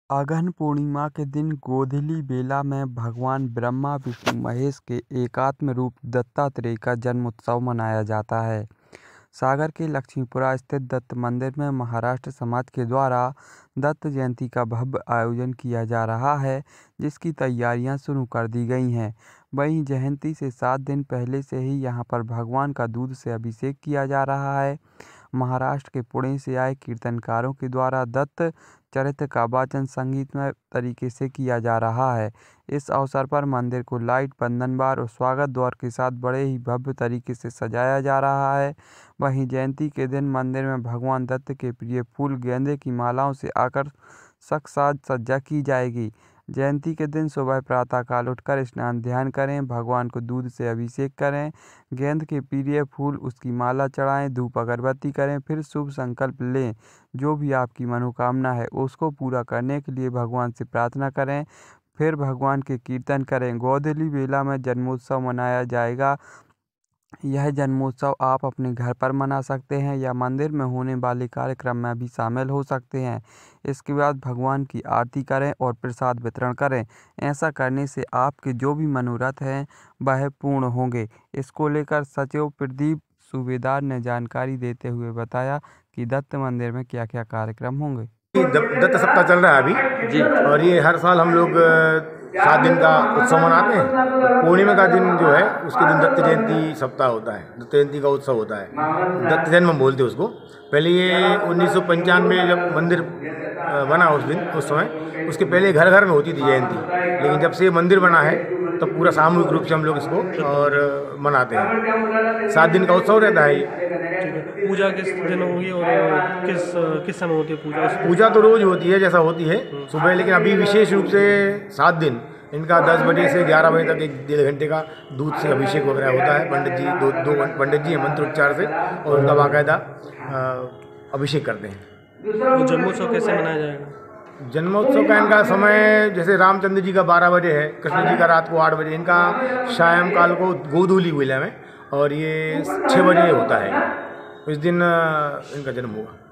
अगहन पूर्णिमा के दिन गोधूली बेला में भगवान ब्रह्मा विष्णु महेश के एकात्म रूप दत्तात्रेय का जन्मोत्सव मनाया जाता है। सागर के लक्ष्मीपुरा स्थित दत्त मंदिर में महाराष्ट्र समाज के द्वारा दत्त जयंती का भव्य आयोजन किया जा रहा है, जिसकी तैयारियां शुरू कर दी गई हैं। वहीं जयंती से 7 दिन पहले से ही यहां पर भगवान का दूध से अभिषेक किया जा रहा है। महाराष्ट्र के पुणे से आए कीर्तनकारों के द्वारा दत्त चरित्र का वाचन संगीतमय तरीके से किया जा रहा है। इस अवसर पर मंदिर को लाइट, बंधनवार और स्वागत द्वार के साथ बड़े ही भव्य तरीके से सजाया जा रहा है। वहीं जयंती के दिन मंदिर में भगवान दत्त के प्रिय फूल गेंदे की मालाओं से आकर्षक साज सज्जा की जाएगी। जयंती के दिन सुबह प्रातःकाल उठकर स्नान ध्यान करें, भगवान को दूध से अभिषेक करें, गेंद के प्रिय फूल उसकी माला चढ़ाएं, धूप अगरबत्ती करें, फिर शुभ संकल्प लें। जो भी आपकी मनोकामना है उसको पूरा करने के लिए भगवान से प्रार्थना करें। फिर भगवान के कीर्तन करें। गोधूली बेला में जन्मोत्सव मनाया जाएगा। यह जन्मोत्सव आप अपने घर पर मना सकते हैं या मंदिर में होने वाले कार्यक्रम में भी शामिल हो सकते हैं। इसके बाद भगवान की आरती करें और प्रसाद वितरण करें। ऐसा करने से आपके जो भी मनोरथ हैं वह पूर्ण होंगे। इसको लेकर सचिव प्रदीप सूबेदार ने जानकारी देते हुए बताया कि दत्त मंदिर में क्या क्या कार्यक्रम होंगे। दत्त सप्ताह चल रहा है अभी जी, और ये हर साल हम लोग 7 दिन का उत्सव मनाते हैं। पूर्णिमा का दिन जो है उसके दिन दत्त जयंती सप्ताह होता है, दत्त जयंती का उत्सव होता है। दत्त जन्म बोलते हैं उसको। पहले ये 1995 में जब मंदिर बना उस समय उसके पहले घर घर में होती थी जयंती, लेकिन जब से ये मंदिर बना है तो पूरा सामूहिक रूप से हम लोग इसको और मनाते हैं। 7 दिन का उत्सव रहता है ये। पूजा किस दिन होगी और किस समय होती है पूजा? पूजा तो रोज होती है जैसा होती है सुबह, लेकिन अभी विशेष रूप से 7 दिन इनका 10 बजे से 11 बजे तक 1-1.5 घंटे का दूध से अभिषेक वगैरह होता है। पंडित जी दो पंडित जी मंत्रोच्चार से और उनका बाकायदा अभिषेक करते हैं। तो जन्मोत्सव कैसे मनाया जाएगा? जन्मोत्सव का इनका समय जैसे रामचंद्र जी का 12 बजे है, कृष्ण जी का रात को 8 बजे, इनका सायंकाल को गोधूली बेला में, और ये 6 बजे होता है। इस दिन इनका जन्म हुआ।